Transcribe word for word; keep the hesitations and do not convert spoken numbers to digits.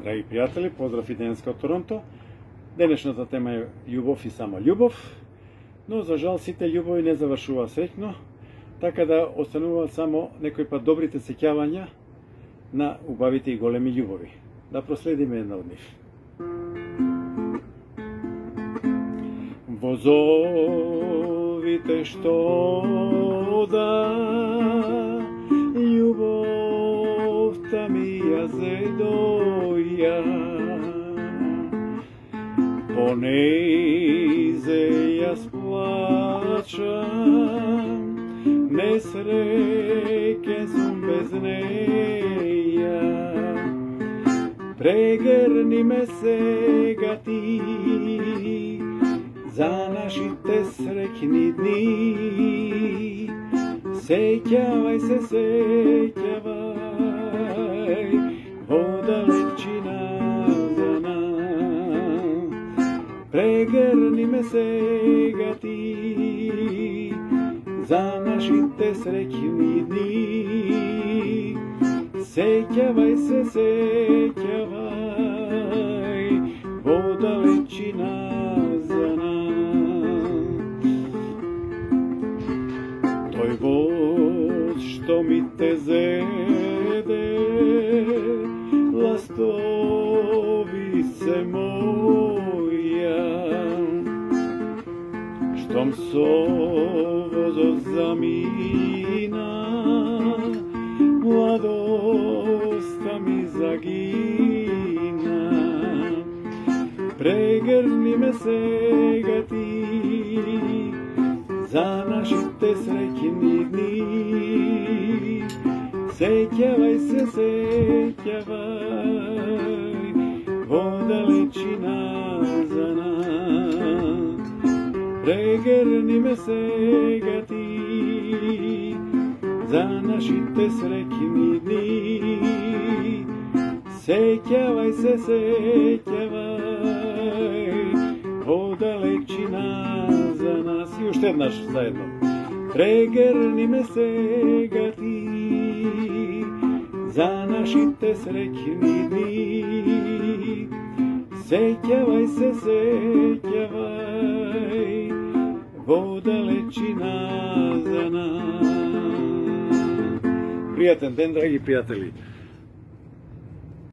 Драги пријатели, поздрав и денеска од Торонто. Денешната тема е љубов и само љубов, но за жал сите љубови не завршува среќно, така да остануваат само некој пат добрите сеќавања на убавите и големи љубови. Да проследиме една од нив. Возовите што да љубовта ми ја зедоја, по нејзе јас плачам, несреќен сум без неја. Прегрни ме сега ти за нашите среќни дни. Сеќавај се, сеќавај во далечина за нас. Прегрни ме сега ти за нашите среќни дни. Сеќавај се, сеќавај во далечина за нас. Тој воз што ми те зеде, ластовице моја, штом со возот замина, младоста ми загина. Прегрни ме сега ти за нашите среќни дни. Сеќавај се, сеќавај во далечина за нас. Прегрни ме сега ти за нашите среќни дни. Сеќавај се, сеќавај во далечина за нас. И уште еднаш заедно. Прегрни ме сега ти за нашите среќни дни. Сеќавај се, сеќавај во далечина за нас. Пријатен ден, драги пријатели!